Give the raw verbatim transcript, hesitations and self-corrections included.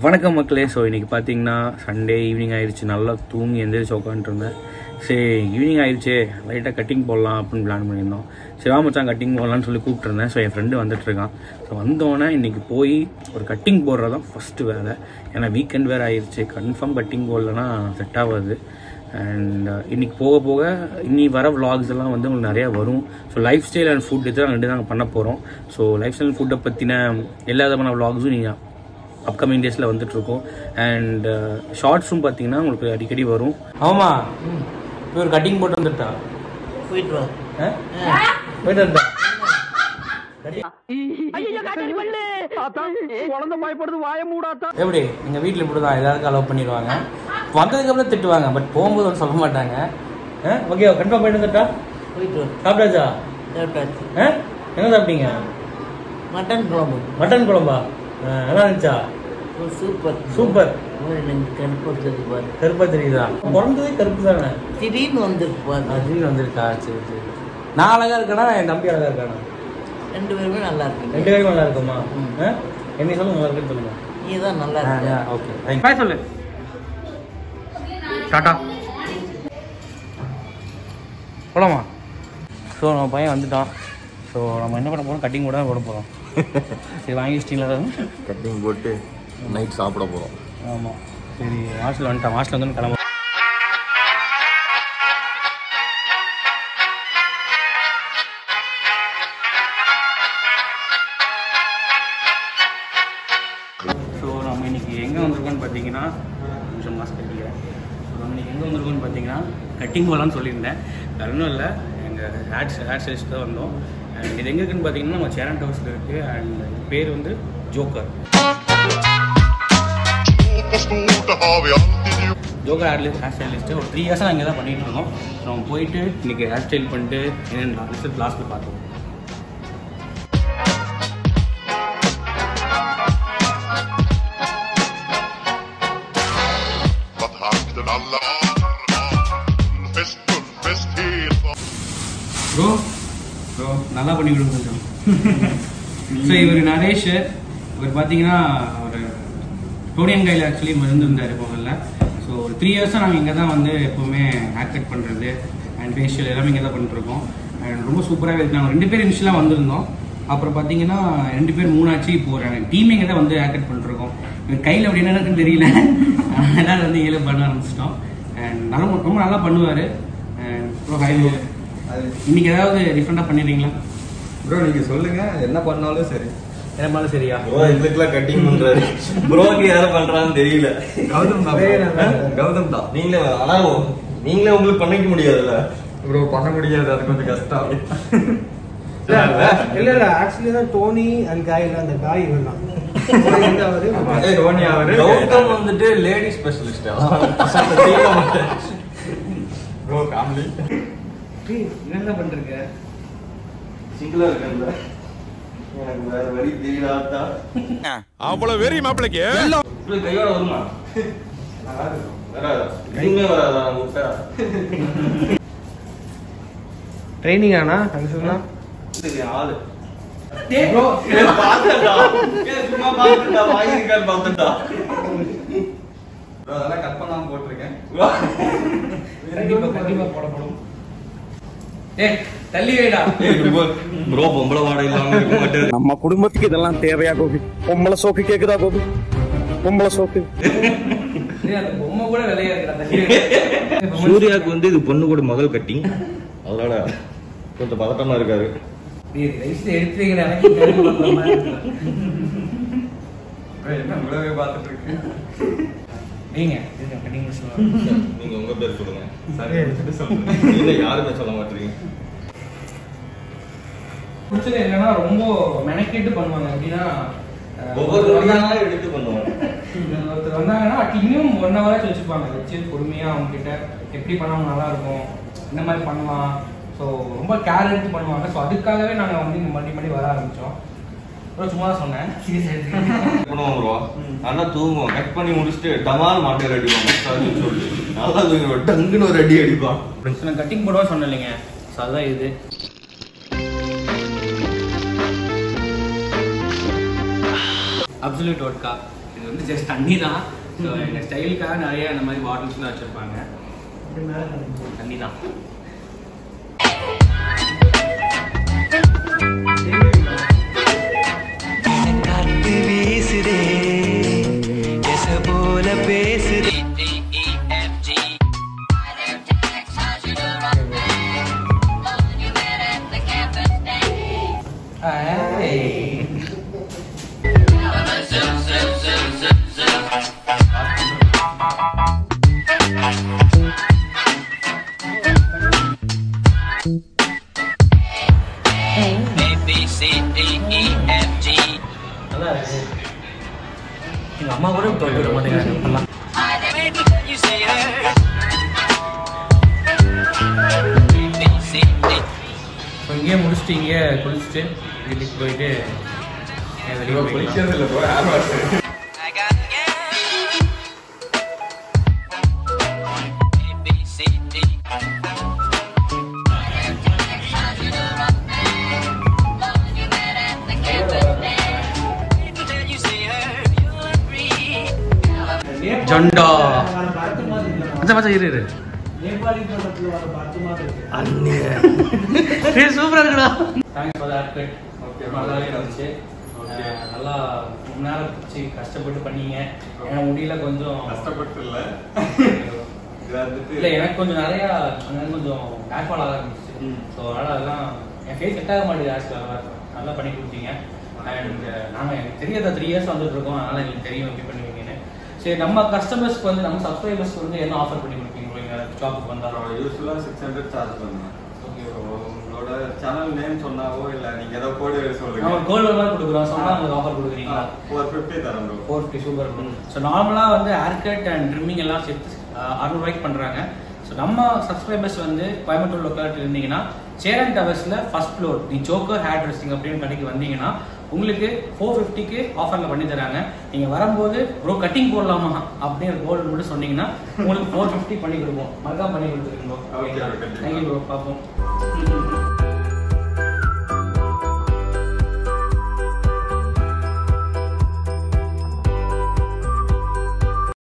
வணக்கம் மக்களே. ஸோ இன்றைக்கி பார்த்தீங்கன்னா சண்டே ஈவினிங் ஆயிடுச்சு. நல்லா தூங்கி எந்திரிச்சு உட்காந்துருந்தேன். சரி ஈவினிங் ஆயிடுச்சு, லைட்டாக கட்டிங் போடலாம் அப்படின்னு பிளான் பண்ணியிருந்தோம். சரி வா மச்சான் கட்டிங் போடலான்னு சொல்லி கூப்பிட்டுருந்தேன். ஸோ என் ஃப்ரெண்டு வந்துட்டுருக்கான். ஸோ வந்தோடனே இன்றைக்கி போய் ஒரு கட்டிங் போடுறது தான் ஃபஸ்ட்டு வேலை. ஏன்னா வீக்கெண்ட் வேறு ஆயிடுச்சு. கன்ஃபார்ம் கட்டிங் போடலன்னா செட் ஆகாது. அண்ட் இன்றைக்கி போக போக இன்னி வர விலாக்ஸ் எல்லாம் வந்து உங்களுக்கு நிறையா வரும். So lifestyle and food இது ரெண்டு நாங்கள் பண்ண போகிறோம். ஸோ லைஃப் ஸ்டைல் ஃபுட்டை பற்றின எல்லா விதமான விலாக்ஸும் நீங்கள் அப்கமிங் டேஸில் வந்துட்டுருக்கோம். அண்ட் ஷார்ட்ஸும் பார்த்தீங்கன்னா உங்களுக்கு அடிக்கடி வரும். ஆமாம், இப்போ ஒரு கட்டிங் போட்டு வந்துட்டா போயிட்டு வா போயிட்டு வந்தா எப்படி எங்கள் வீட்டில் இப்படி தான் எல்லாருக்கும் அலோவ் பண்ணிடுவாங்க. வந்ததுக்கப்புறம் திட்டுவாங்க, பட் போகும்போது ஒன்று சொல்ல மாட்டாங்க. ஓகே கன்ஃபார்ம் போயிட்டு வந்துட்டா போயிட்டு வா. சாப்பிட்டாச்சா? சாப்பிட்டாச்சு. என்ன சாப்பிட்டீங்க? மட்டன் குழம்பு. மட்டன் குழம்பா? நல்லா இருந்துச்சா? Super super. கருப்பா தெரியுதா? பிறந்ததே கருப்பு தானே, திடீர்னு வந்துருப்பா. திடீர்னு வந்திருக்கா? சரி சரி. நான் அழகா இருக்கேனா என் தம்பி அழகா இருக்கானா? ரெண்டு பேருமே நல்லா இருக்கு. ரெண்டு பேருமே நல்லா இருக்குமா? என்ன சொல்லுங்க, நல்லா இருக்குன்னு சொல்லுங்க. நீ தான் நல்லா இருக்க. ஓகே பாய் சொல்லு. டாடா போலாமா? ஸோ நம்ம பையன் வந்துட்டான். ஸோ நம்ம என்ன பண்ண போகிறோம்? கட்டிங் கூட தான் போட போகிறோம். சரி வாங்கி வச்சிட்டிங்களா? கட்டிங் போட்டு நைட் சாப்பிட போகிறோம். ஆமாம் சரி. ஹாஸ்டல் வந்துட்டான். ஹாஸ்டல் வந்து கிளம்ப. ஸோ நம்ம இன்னைக்கு எங்கே வந்திருக்கோன்னு பார்த்தீங்கன்னா, கொஞ்சம் மாஸ்க் கட்டிக்கிறேன். ஸோ நம்ம இன்னைக்கு எங்கே வந்திருக்கோன்னு பார்த்தீங்கன்னா கட்டிங் போகலான்னு சொல்லியிருந்தேன். வேறு ஒன்றும் இல்லை, எங்கள் ஹேர் ஹேர் ஸ்டைலிஸ்ட் தான் வந்தோம். அண்ட் இது எங்கே இருக்குன்னு பார்த்தீங்கன்னா நம்ம சேரன் டவர்ஸில் இருக்குது. அண்ட் பேர் வந்து Joker. Joker hair hair stylist ஒரு த்ரீ இயர்ஸாக நாங்கள் இங்கே தான் பண்ணிகிட்டு இருக்கோம். நம்ம போயிட்டு இன்றைக்கி ஹேர் ஸ்டைல் பண்ணிட்டு என்னென்ன ரிசல்ட் லாஸ்ட்டில் பார்த்தோம். ப்ரோ ப்ரோ நல்லா பண்ணி கொடுங்க கொஞ்சம். ஸோ இவர் நரேஷ். இவர் பார்த்தீங்கன்னா ஒரு டோனியன் கையில் ஆக்சுவலி இருந்திருந்தார் முதல்ல. ஸோ ஒரு த்ரீ இயர்ஸாக நாங்கள் இங்கே தான் வந்து எப்போவுமே ஹேர் கட் பண்ணுறது அண்ட் ஃபேஷியல் எல்லாமே இங்கே தான் பண்ணிட்டுருக்கோம். அண்ட் ரொம்ப சூப்பராகவே இருக்குது. நாங்கள் ரெண்டு பேர் இனிஷியலாக வந்திருந்தோம். அப்புறம் பார்த்தீங்கன்னா ரெண்டு பேர் மூணாச்சு. இப்போ ஒரு டீம் இங்கே தான் வந்து ஹேர் கட் பண்ணிட்டுருக்கோம். இவர் கையில் அப்படி என்ன இருக்குன்னு தெரியல, அதனால் வந்து ஏழை பண்ண ஆரம்பிச்சிட்டோம். அண்ட் நல்லா ரொம்ப நல்லா பண்ணுவார். அண்ட் இன்னைக்கு ஏதாவது டிஃப்ரெண்டாக பண்ணிடுறீங்களா ப்ரோ? நீங்கள் சொல்லுங்கள், என்ன பண்ணாலும் சரி. என்ன பண்ணாலும் சரியா? ப்ரோ எங்களுக்குலாம் கட்டிங் பண்ணுறாரு. ப்ரோக்கு யாரும் பண்ணுறான்னு தெரியல. கௌதம் தான். கௌதம் தான். நீங்களே ஆனால் நீங்களே உங்களுக்கு பண்ணிக்க முடியாதுல்ல ப்ரோ? பண்ண முடியாது, அது கொஞ்சம் கஷ்டம். இல்ல இல்ல ஆக்சுவலி தான் டோனி அண்ட் காய் இல்ல, அந்த காய் இவர்தான். டோனி அவரு. கௌதம் வந்துட்டு லேடி ஸ்பெஷலிஸ்ட். ப்ரோ ஃபேமிலி என்ன பண்றீங்க? சிங்கிளா இருக்கேன்ல, எனக்கு வேற வழி தெரியலாதா. அவ்வளவு வெறி மாப்பிளைக்கு கையோட வருமா? வராதா? எதுவுமே வராதா? முட்டை ட்ரைனிங் ஆனா அது சொன்னா ஆளு ப்ரோ பாத்தடா. சும்மா பாத்துடா, வாய் இருக்கான்னு பாத்துடா. ப்ரோ அதெல்லாம் கட் பண்ணாம போட்டுருக்கேன். கண்டிப்பா கண்டிப்பா போட போடும். ஏய் தள்ளி வைடா. ப்ரோ பொம்பளை வாடை இல்லாம இருக்க மாட்டாரு. நம்ம குடும்பத்துக்கு இதெல்லாம் தேவையா கோபி? பொம்பளை சோக்கு கேக்குதா கோபி? பொம்பளை சோக்கு பொம்மை கூட விலையா இருக்கா? தள்ளி வைடா. சூர்யாவுக்கு வந்து இது பொண்ணு கூட முதல் கட்டிங், அதனால கொஞ்சம் பதட்டமா இருக்காரு. எடுத்துறீங்க என்ன உங்களவே பார்த்துட்டு இருக்கு. நீங்க நீங்க உங்க பேர் சொல்லுங்க. சரி எடுத்துட்டு சொல்லுங்க. இல்ல யாருமே சொல்ல மாட்டீங்க. பிரச்சனை என்னன்னா ரொம்ப மெனக்கெட்டு பண்ணுவாங்க. எப்படின்னா ஒவ்வொரு நாளும் எடுத்து பண்ணுவாங்க. ஒருத்தர் வந்தாங்கன்னா இன்னும் ஒன் ஹவராச்சும் வச்சுப்பாங்க. வச்சு பொறுமையா அவங்க கிட்ட எப்படி பண்ணாலும் நல்லா இருக்கும், இந்த மாதிரி பண்ணலாம். ஸோ ரொம்ப கேர் எடுத்து பண்ணுவாங்க. ஸோ அதுக்காகவே நாங்கள் வந்து இந்த மறுபடி மறுபடி வர ஆரம்பித்தோம். அப்புறம் சும்மா தான் சொன்னேன். பண்ணுவோம் ப்ரோ. நல்லா தூங்குவோம். கட் பண்ணி முடிச்சுட்டு டமால் மாட்டேர் அடிப்பாங்க சொல்லி நல்லா தூங்குவோம். டங்குன்னு ஒரு அடி அடிப்பான். நான் கட்டிங் போடுவா சொன்னேன் இல்லைங்க. ஸோ அதுதான் இது. Absolut Vodka. இது வந்து ஜஸ்ட் தண்ணி தான். ஸோ எங்கள் ஸ்டைலுக்காக நிறைய இந்த மாதிரி பாட்டில்ஸ்லாம் வச்சுருப்பாங்க. தண்ணி தான். காத்து வீசுதே எச போல பேசுதே. எங்கள் அம்மா கூட தொழில் விட மாட்டேங்கிறாங்க. இங்கேயே முடிச்சுட்டு இங்கே குளிச்சுட்டு வீட்டுக்கு போயிட்டு வெளியே குளிக்கிறது இல்லை போய் ஆறு வருஷம் ஜண்டா மச்சா மச்சா இரு இரு சூப்பரா இருக்குடா. Thanks for that haircut. Okay நல்லா இருந்துச்சு. நல்லா ரொம்ப நேரம் வச்சு கஷ்டப்பட்டு பண்ணீங்க. ஏன்னா முடியல கொஞ்சம் கஷ்டப்பட்டு இல்லை இல்லை எனக்கு கொஞ்சம் நிறையா கொஞ்சம் ஹேர் ஃபால் ஆக ஆரம்பிச்சு. ஸோ அதனால் அதெல்லாம் என் ஃபேஸ் செட் ஆக மாட்டேங்குது. ஆக்சுவலாக நல்லா பண்ணி கொடுத்தீங்க. அண்ட் நாங்கள் எனக்கு தெரியாத த்ரீ இயர்ஸ் வந்துட்டு இருக்கோம். அதனால் எங்களுக்கு தெரியும் எப்படி பண்ணுவீங்கன்னு. சரி நம்ம கஸ்டமர்ஸ்க்கு வந்து நம்ம சப்ஸ்கிரைபர்ஸ்க்கு வந்து என்ன ஆஃபர் பண்ணி கொடுப்பீங்க ஷாப்புக்கு வந்தாலும்? யூஸ்ஃபுல்லாக சிக்ஸ் ஹண்ட்ரட் சார்ஜ் பண்ணுவேன். ஓகே உங்களோட சேனல் நேம் சொன்னாவோ இல்லை நீங்கள் ஏதோ கோடு சொல்லுங்க. நம்ம கோல்டு மாதிரி கொடுக்குறோம். சொன்னால் உங்களுக்கு ஆஃபர் கொடுக்குறீங்களா? ஃபோர் ஃபிஃப்டி தரோம் bro. Four fifty super. So நார்மலாக வந்து ஹேர் கட் அண்ட் ட்ரிம்மிங் எல்லாம் சேர்த்து அறுநூறுவாய்க்கு பண்ணுறாங்க. ஸோ நம்ம சப்ஸ்கிரைபர்ஸ் வந்து கோயம்புத்தூர் லொக்காலிட்டி இருந்தீங்கன்னா சேரன் டவர்ஸில் first floor the Joker hair dressing அப்படின்னு கடைக்கு வந்தீங்கன்னா உங்களுக்கு ஃபோர் ஃபிஃப்டிக்கு ஆஃபரில் பண்ணி தராங்க. நீங்கள் வரும்போது ப்ரோ கட்டிங் போடலாமா அப்படின்னு கோல்டு மட்டும் சொன்னீங்கன்னா உங்களுக்கு ஃபோர் ஃபிஃப்டி பண்ணி கொடுப்போம். மறக்காம பண்ணி கொடுத்துருக்கோம். Okay thank you bro. பார்ப்போம்.